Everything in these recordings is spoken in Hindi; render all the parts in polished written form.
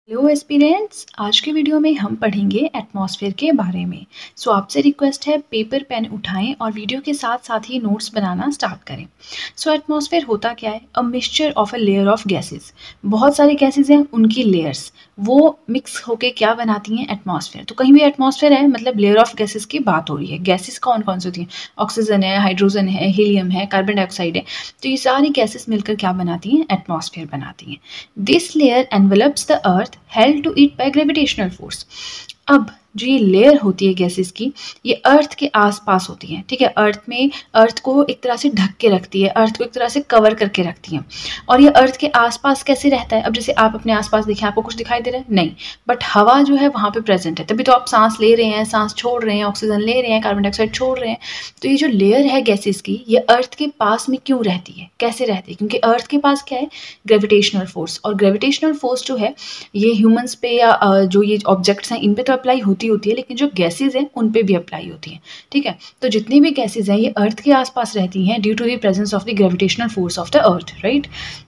हेलो एस्पिरेंट्स, आज के वीडियो में हम पढ़ेंगे एटमॉस्फेयर के बारे में। सो आपसे रिक्वेस्ट है पेपर पेन उठाएं और वीडियो के साथ साथ ही नोट्स बनाना स्टार्ट करें। सो एटमॉस्फेयर होता क्या है? A mixture of a layer of gases. बहुत सारी गैसेस हैं, उनकी लेयर्स वो मिक्स होके क्या बनाती हैं? एटमॉस्फेयर। तो कहीं भी एटमॉस्फेयर है मतलब लेयर ऑफ गैसेस की बात हो रही है। गैसेस कौन कौन सी होती हैं? ऑक्सीजन है, हाइड्रोजन है, हीलियम है, कार्बन डाइऑक्साइड है। तो ये सारी गैसेस मिलकर क्या बनाती हैं? एटमॉस्फेयर बनाती हैं। This layer envelops the earth held to it by gravitational force। अब जो ये लेयर होती है गैसेस की, ये अर्थ के आसपास होती है। ठीक है, अर्थ को एक तरह से ढक के रखती है, अर्थ को एक तरह से कवर करके रखती है। और ये अर्थ के आसपास कैसे रहता है? अब जैसे आप अपने आसपास देखें, आपको कुछ दिखाई दे रहा है? नहीं, बट हवा जो है वहाँ पे प्रेजेंट है, तभी तो आप सांस ले रहे हैं, सांस छोड़ रहे हैं, ऑक्सीजन ले रहे हैं, कार्बन डाइऑक्साइड छोड़ रहे हैं। तो ये जो लेयर है गैसेस की, ये अर्थ के पास में क्यों रहती है, कैसे रहती है? क्योंकि अर्थ के पास क्या है? Gravitational force. और ग्रेविटेशनल फोर्स जो है ये ह्यूमंस पे या जो ये ऑब्जेक्ट्स हैं इन पे तो अप्लाई होती है, लेकिन जो गैसेज हैं उन पे भी अप्लाई होती हैं। ठीक है, तो जितनी भी गैसेज हैं ये अर्थ के आसपास रहती हैं due to the presence of the gravitational force of the earth, right.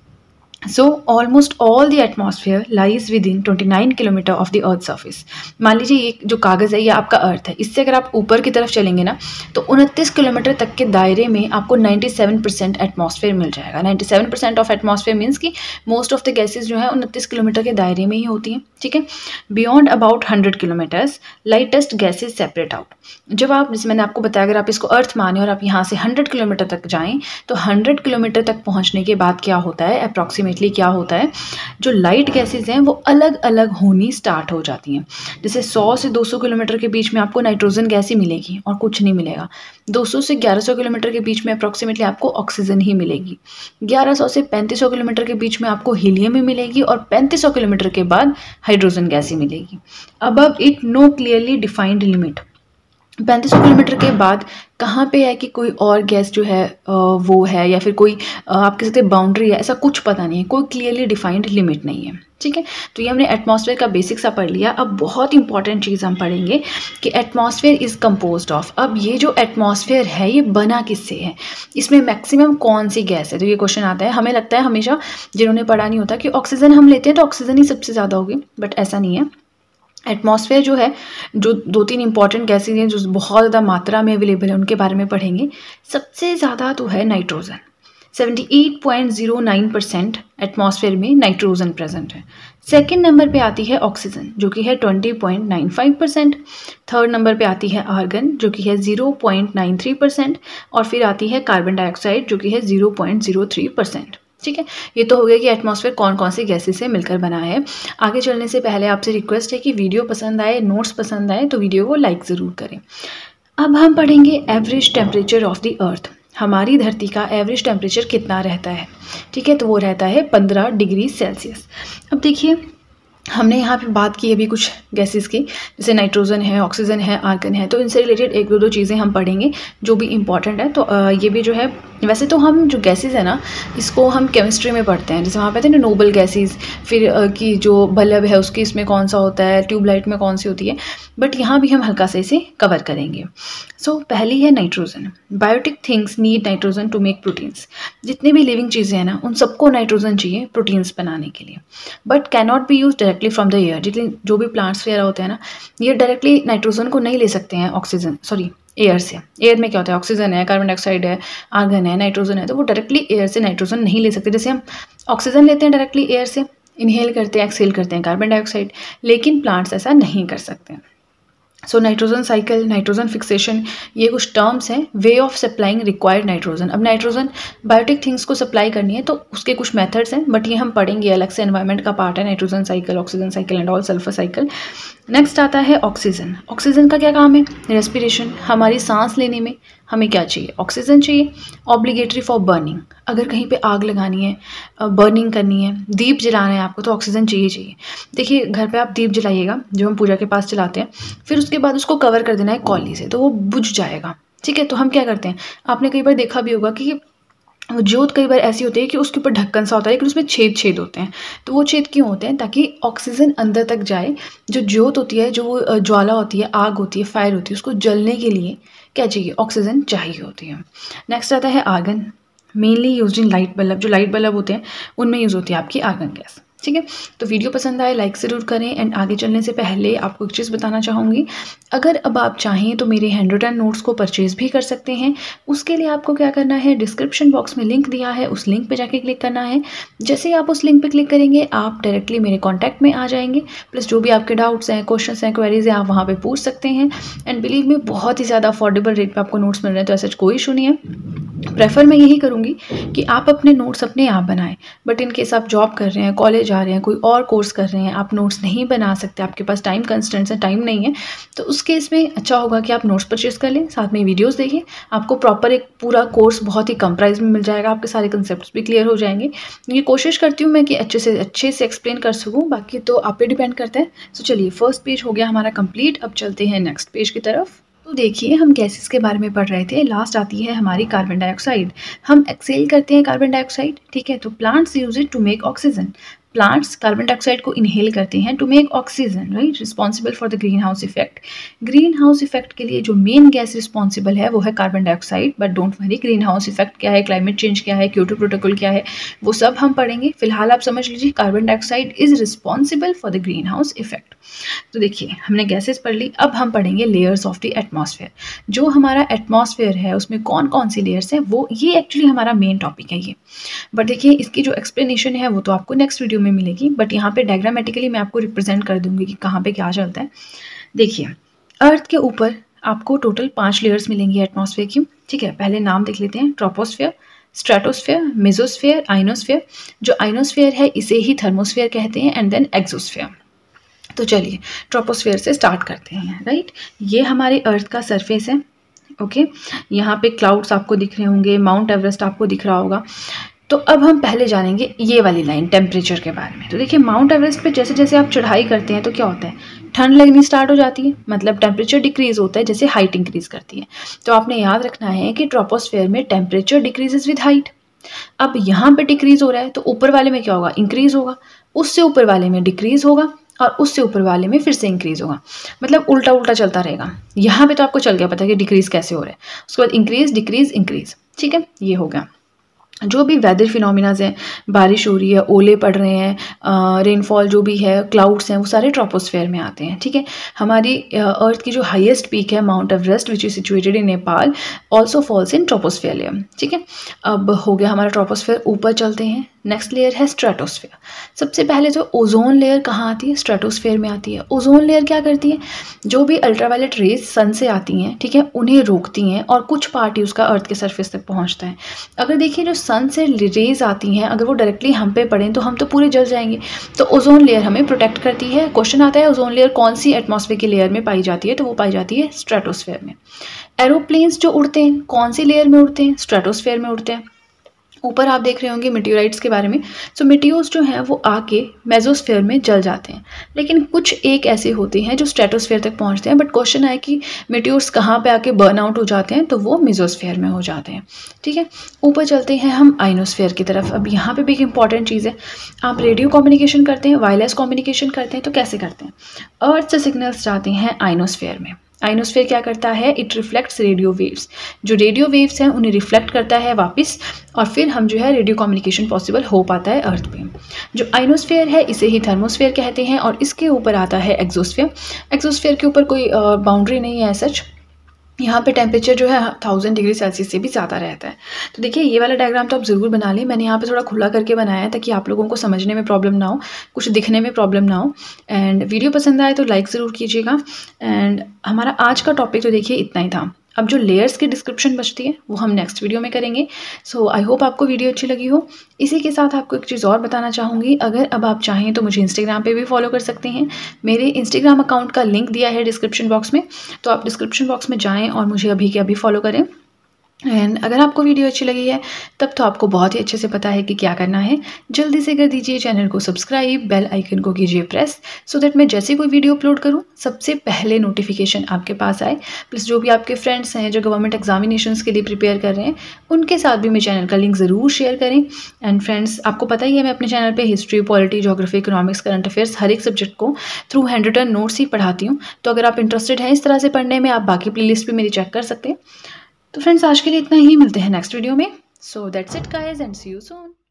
So almost all the atmosphere lies within 29 kilometres of the earth surface. मान लीजिए ये जो कागज़ है ये आपका अर्थ है, इससे अगर आप ऊपर की तरफ चलेंगे ना तो 29 किलोमीटर तक के दायरे में आपको 97% एटमॉस्फेयर मिल जाएगा। 97% ऑफ एटमॉस्फेयर मीन्स कि मोस्ट ऑफ द गैसेज जो है 29 किलोमीटर के दायरे में ही होती हैं। ठीक है, beyond about 100 kilometres lightest gases separate out. जब आप, जैसे मैंने आपको बताया, अगर आप इसको अर्थ माने और आप यहाँ से 100 किलोमीटर तक जाएँ तो 100 किलोमीटर तक पहुँचने के बाद क्या होता है, अप्रॉक्सीमेटली क्या होता है, जो लाइट गैसेज हैं वो अलग अलग होनी स्टार्ट हो जाती हैं। जैसे 100 से 200 किलोमीटर के बीच में आपको नाइट्रोजन गैस ही मिलेगी और कुछ नहीं मिलेगा। 200 से 1100 किलोमीटर के बीच में अप्रॉक्सीमेटली आपको ऑक्सीजन ही मिलेगी। 1100 से 3500 किलोमीटर के बीच में आपको हीलियम ही मिलेगी और 3500 किलोमीटर के बाद हाइड्रोजन गैस ही मिलेगी। Above it no clearly defined limit. 3500 kilometre के बाद कहाँ पे है कि कोई और गैस जो है वो है, या फिर कोई आप कह सकते हैं बाउंड्री है, ऐसा कुछ पता नहीं है, कोई क्लियरली डिफाइंड लिमिट नहीं है। ठीक है, तो ये हमने एटमॉस्फेयर का बेसिक सा पढ़ लिया। अब बहुत इंपॉर्टेंट चीज़ हम पढ़ेंगे कि एटमॉस्फेयर इज़ कंपोज्ड ऑफ। अब ये जो एटमॉस्फेयर है ये बना किससे है, इसमें मैक्सिमम कौन सी गैस है? तो ये क्वेश्चन आता है, हमें लगता है हमेशा जिन्होंने पढ़ा नहीं होता कि ऑक्सीजन हम लेते हैं तो ऑक्सीजन ही सबसे ज़्यादा होगी, बट ऐसा नहीं है। एटमॉस्फेयर जो है, जो 2-3 इंपॉर्टेंट गैसेज हैं जो बहुत ज़्यादा मात्रा में अवेलेबल है, उनके बारे में पढ़ेंगे। सबसे ज़्यादा तो है नाइट्रोजन। 78.09% एटमॉस्फेयर में नाइट्रोजन प्रेजेंट है। सेकंड नंबर पे आती है ऑक्सीजन जो कि है 20.95%। थर्ड नंबर पे आती है आर्गन जो कि है 0.93%। और फिर आती है कार्बन डाइऑक्साइड जो कि है 0.03%। ठीक है, ये तो हो गया कि एटमॉस्फेयर कौन कौन सी गैसेस से मिलकर बना है। आगे चलने से पहले आपसे रिक्वेस्ट है कि वीडियो पसंद आए, नोट्स पसंद आए तो वीडियो को लाइक ज़रूर करें। अब हम पढ़ेंगे average temperature of the earth. हमारी धरती का एवरेज टेम्परेचर कितना रहता है? ठीक है, तो वो रहता है 15 डिग्री सेल्सियस। अब देखिए, हमने यहाँ पे बात की अभी कुछ गैसेस की, जैसे नाइट्रोजन है, ऑक्सीजन है, आर्गन है, तो इनसे रिलेटेड एक दो चीज़ें हम पढ़ेंगे जो भी इम्पॉर्टेंट है। तो ये भी जो है, वैसे तो हम जो गैसेस है ना इसको हम केमिस्ट्री में पढ़ते हैं, जैसे वहाँ पे थे ना नोबल गैसेस, फिर कि जो बल्ब है उसकी इसमें कौन सा होता है, ट्यूबलाइट में कौन सी होती है, बट यहाँ भी हम हल्का से इसे कवर करेंगे। सो पहली है nitrogen. Biotic things need nitrogen to make proteins. जितनी भी लिविंग चीज़ें हैं ना उन सबको नाइट्रोजन चाहिए प्रोटीन्स बनाने के लिए, but can not be use directly from the air. जितने जो भी प्लांट्स वगैरह होते हैं ना ये डायरेक्टली नाइट्रोजन को नहीं ले सकते हैं एयर से। एयर में क्या होता है, ऑक्सीजन है, कार्बन डाइऑक्साइड है, आर्गन है, नाइट्रोजन है, तो वो डायरेक्टली एयर से नाइट्रोजन नहीं ले सकते। जैसे हम ऑक्सीजन लेते हैं डायरेक्टली एयर से, इनहेल करते हैं, एक्सहेल करते हैं कार्बन डाइऑक्साइड, लेकिन प्लांट्स ऐसा नहीं कर सकते। So nitrogen cycle, nitrogen fixation, ये कुछ टर्म्स हैं। Way of supplying required nitrogen. अब नाइट्रोजन बायोटिक थिंग्स को सप्लाई करनी है तो उसके कुछ मेथड्स हैं, बट ये हम पढ़ेंगे अलग से, एनवायरनमेंट का पार्ट है nitrogen cycle, oxygen cycle and all, sulphur cycle. Next आता है ऑक्सीजन। ऑक्सीजन का क्या काम है? रेस्पिरेशन। हमारी सांस लेने में हमें क्या चाहिए? ऑक्सीजन चाहिए। Obligatory for burning. अगर कहीं पे आग लगानी है, बर्निंग करनी है, दीप जलाना है आपको, तो ऑक्सीजन चाहिए। देखिए, घर पे आप दीप जलाइएगा जो हम पूजा के पास जलाते हैं, फिर उसके बाद उसको कवर कर देना है कॉली से, तो वो बुझ जाएगा। ठीक है, तो हम क्या करते हैं, आपने कई बार देखा भी होगा कि जोत कई बार ऐसी होती है कि उसके ऊपर ढक्कन सा होता है लेकिन उसमें छेद होते हैं। तो वो छेद क्यों होते हैं? ताकि ऑक्सीजन अंदर तक जाए। जो जोत होती है, जो ज्वाला होती है, आग होती है, फायर होती है, उसको जलने के लिए क्या चाहिए? ऑक्सीजन चाहिए होती है। नेक्स्ट आता है argon. Mainly use in light bulb. जो लाइट बल्ब होते हैं उनमें यूज़ होती है आपकी आर्गन गैस। ठीक है। तो वीडियो पसंद आए लाइक ज़रूर करें। एंड आगे चलने से पहले आपको एक चीज़ बताना चाहूँगी, अगर अब आप चाहें तो मेरे हैंड रिटन नोट्स को परचेज़ भी कर सकते हैं। उसके लिए आपको क्या करना है, डिस्क्रिप्शन बॉक्स में लिंक दिया है, उस लिंक पे जाके क्लिक करना है। जैसे ही आप उस लिंक पे क्लिक करेंगे आप डायरेक्टली मेरे कॉन्टैक्ट में आ जाएंगे। प्लस जो भी आपके डाउट्स हैं, क्वेश्चंस हैं, क्वेरीज हैं, आप वहाँ पे पूछ सकते हैं। एंड बिलीव मी, बहुत ही ज़्यादा अफोर्डेबल रेट पे आपको नोट्स मिल रहे हैं, तो ऐसा कोई इशू नहीं है। प्रेफर मैं यही करूँगी कि आप अपने नोट्स अपने आप बनाएं। बट इन केस आप जॉब कर रहे हैं, कॉलेज जा रहे हैं, कोई और कोर्स कर रहे हैं, आप नोट्स नहीं बना सकते, आपके पास टाइम कंस्ट्रेंट्स है, टाइम नहीं है, तो उस केस में अच्छा होगा कि आप नोट्स परचेज कर लें, साथ में वीडियोस देखिए। आपको प्रॉपर एक पूरा कोर्स बहुत ही कम प्राइस में मिल जाएगा, आपके सारे कंसेप्ट भी क्लियर हो जाएंगे। ये कोशिश करती हूँ मैं कि अच्छे से एक्सप्लेन कर सकूँ, बाकी तो आप पे डिपेंड करता है। तो चलिए, फर्स्ट पेज हो गया हमारा कंप्लीट। अब चलते हैं नेक्स्ट पेज की तरफ। तो देखिए, हम गैसेस के बारे में पढ़ रहे थे, लास्ट आती है हमारी कार्बन डाइऑक्साइड। हम एक्सेल करते हैं कार्बन डाइऑक्साइड, ठीक है। तो plants use it to make oxygen. Plants carbon dioxide को इनहेल करते हैं to make oxygen, right, responsible for the green house effect. Green house effect के लिए जो मेन गैस रिस्पॉन्सिबल है वो है carbon dioxide. But don't worry, green house effect क्या है, क्लाइमेट चेंज क्या है, क्योटो प्रोटोकॉल क्या है, वो सब हम पढ़ेंगे। फिलहाल आप समझ लीजिए carbon dioxide is responsible for the green house effect. तो देखिए, हमने गैसेस पढ़ ली, अब हम पढ़ेंगे लेयर्स ऑफ द एटमॉस्फेयर। जो हमारा एटमॉस्फेयर है उसमें कौन कौन सी लेयर्स हैं, वो ये एक्चुअली हमारा मेन टॉपिक है ये। बट देखिए, इसकी जो एक्सप्लेनेशन है वो तो आपको नेक्स्ट वीडियो में मिलेगी। बट यहाँ पे डायग्रामेटिकली मैं आपको रिप्रेजेंट कर दूंगी कि कहाँ पे क्या चलता है। देखिए, अर्थ के ऊपर आपको टोटल 5 लेयर्स मिलेंगी एटमॉस्फेयर की, ठीक है। पहले नाम देख लेते हैं, ट्रोपोस्फेयर, स्ट्रेटोस्फेयर, मेसोस्फेयर, आइनोस्फेयर। जो आइनोस्फेयर है इसे ही थर्मोस्फेयर कहते हैं, एंड देन एक्सोस्फेयर। तो चलिए, ट्रोपोस्फेयर से स्टार्ट करते हैं, राइट। ये हमारे अर्थ का सरफेस है, ओके। यहाँ पे क्लाउड्स आपको दिख रहे होंगे, माउंट एवरेस्ट आपको दिख रहा होगा। तो अब हम पहले जानेंगे ये वाली लाइन, टेम्परेचर के बारे में। तो देखिए, माउंट एवरेस्ट पे जैसे जैसे आप चढ़ाई करते हैं तो क्या होता है, ठंड लगनी स्टार्ट हो जाती है, मतलब टेम्परेचर डिक्रीज होता है जैसे हाइट इंक्रीज करती है। तो आपने याद रखना है कि ट्रोपोस्फेयर में टेम्परेचर डिक्रीजेज विद हाइट। अब यहाँ पे डिक्रीज हो रहा है तो ऊपर वाले में क्या होगा, इंक्रीज होगा, उससे ऊपर वाले में डिक्रीज होगा, और उससे ऊपर वाले में फिर से इंक्रीज होगा। मतलब उल्टा उल्टा चलता रहेगा। यहाँ पे तो आपको चल गया पता है कि डिक्रीज कैसे हो रहा है, उसके बाद इंक्रीज डिक्रीज इंक्रीज, ठीक है। ये हो गया। जो भी वेदर फिनोमिनाज हैं, बारिश हो रही है, ओले पड़ रहे हैं, रेनफॉल जो भी है, क्लाउड्स हैं, वो सारे ट्रोपोस्फेयर में आते हैं, ठीक है। हमारी अर्थ की जो हाईएस्ट पीक है mount Everest which is situated in Nepal, also falls in troposphere layer, ठीक है। अब हो गया हमारा ट्रोपोस्फेयर। ऊपर चलते हैं, नेक्स्ट लेयर है स्ट्रेटोस्फेयर। सबसे पहले तो ओजोन लेयर कहाँ आती है, स्ट्रेटोस्फेयर में आती है। ओजोन लेयर क्या करती है, जो भी अल्ट्रावायलेट रेज सन से आती हैं, ठीक है, उन्हें रोकती हैं और कुछ पार्ट उसका अर्थ के सरफेस तक पहुँचता है। अगर देखिए, जो सन से रेज आती हैं अगर वो डायरेक्टली हम पे पड़ें तो हम तो पूरे जल जाएंगे। तो ओजोन लेयर हमें प्रोटेक्ट करती है। क्वेश्चन आता है ओजोन लेयर कौन सी एटमॉस्फेयर की लेयर में पाई जाती है, तो वो पाई जाती है स्ट्रेटोस्फेयर में। एरोप्लेन्स जो उड़ते हैं कौन सी लेयर में उड़ते हैं, स्ट्रेटोस्फेयर में उड़ते हैं। ऊपर आप देख रहे होंगे मेटियोराइट्स के बारे में। सो मेटियोर्स जो हैं वो आके मेसोस्फेयर में जल जाते हैं, लेकिन कुछ एक ऐसे होते हैं जो स्ट्रेटोस्फेयर तक पहुंचते हैं। बट क्वेश्चन आए कि मेटियोर्स कहाँ पे आके बर्न आउट हो जाते हैं, तो वो मेसोस्फेयर में हो जाते हैं, ठीक है। ऊपर चलते हैं हम आइनोस्फेयर की तरफ। अब यहाँ पे भी एक इंपॉर्टेंट चीज़ है, आप रेडियो कम्युनिकेशन करते हैं, वायरलेस कम्युनिकेशन करते हैं, तो कैसे करते हैं, अर्थ से सिग्नल्स जाते हैं आइनोस्फेयर में। आइनोस्फेयर क्या करता है, इट रिफ्लेक्ट्स रेडियो वेव्स। जो रेडियो वेव्स हैं उन्हें रिफ्लेक्ट करता है वापस, और फिर हम जो है रेडियो कम्युनिकेशन पॉसिबल हो पाता है अर्थ पे। जो आइनोस्फेयर है इसे ही थर्मोस्फेयर कहते हैं, और इसके ऊपर आता है एक्सोस्फेयर। एक्सोस्फेयर के ऊपर कोई बाउंड्री नहीं है सच। यहाँ पे टेम्परेचर जो है 1000 डिग्री सेल्सियस से भी ज़्यादा रहता है। तो देखिए, ये वाला डायग्राम तो आप ज़रूर बना लें। मैंने यहाँ पे थोड़ा खुला करके बनाया है ताकि आप लोगों को समझने में प्रॉब्लम ना हो, कुछ दिखने में प्रॉब्लम ना हो। एंड वीडियो पसंद आए तो लाइक ज़रूर कीजिएगा। एंड हमारा आज का टॉपिक तो देखिए इतना ही था। अब जो लेयर्स की डिस्क्रिप्शन बचती है वो हम नेक्स्ट वीडियो में करेंगे। सो आई होप आपको वीडियो अच्छी लगी हो। इसी के साथ आपको एक चीज़ और बताना चाहूँगी, अगर अब आप चाहें तो मुझे इंस्टाग्राम पे भी फॉलो कर सकते हैं। मेरे इंस्टाग्राम अकाउंट का लिंक दिया है डिस्क्रिप्शन बॉक्स में, तो आप डिस्क्रिप्शन बॉक्स में जाएँ और मुझे अभी के अभी फॉलो करें। एंड अगर आपको वीडियो अच्छी लगी है तब तो आपको बहुत ही अच्छे से पता है कि क्या करना है। जल्दी से कर दीजिए चैनल को सब्सक्राइब, बेल आइकन को कीजिए प्रेस, सो दैट मैं जैसे कोई वीडियो अपलोड करूं सबसे पहले नोटिफिकेशन आपके पास आए। प्लस जो भी आपके फ्रेंड्स हैं जो गवर्नमेंट एग्जामिनेशंस के लिए प्रिपेयर कर रहे हैं, उनके साथ भी मेरे चैनल का लिंक ज़रूर शेयर करें। एंड फ्रेंड्स, आपको पता ही है मैं अपने चैनल पर history, polity, geography, economics, current affairs हर एक सब्जेक्ट को थ्रू हैंड रिटन नोट्स ही पढ़ाती हूँ। तो अगर आप इंटरेस्टेड हैं इस तरह से पढ़ने में, आप बाकी प्ले लिस्ट भी मेरी चेक कर सकते हैं। तो फ्रेंड्स, आज के लिए इतना ही, मिलते हैं नेक्स्ट वीडियो में। So that's it guys, and see you soon.